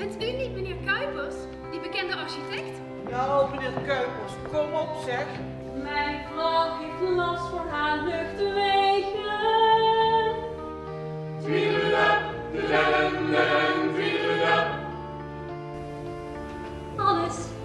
Kent u niet meneer Kuipers, die bekende architect? Nou, meneer Kuipers, kom op zeg. Mijn vrouw heeft last van haar luchtwegen. Tweedelap, tweedelap. Alles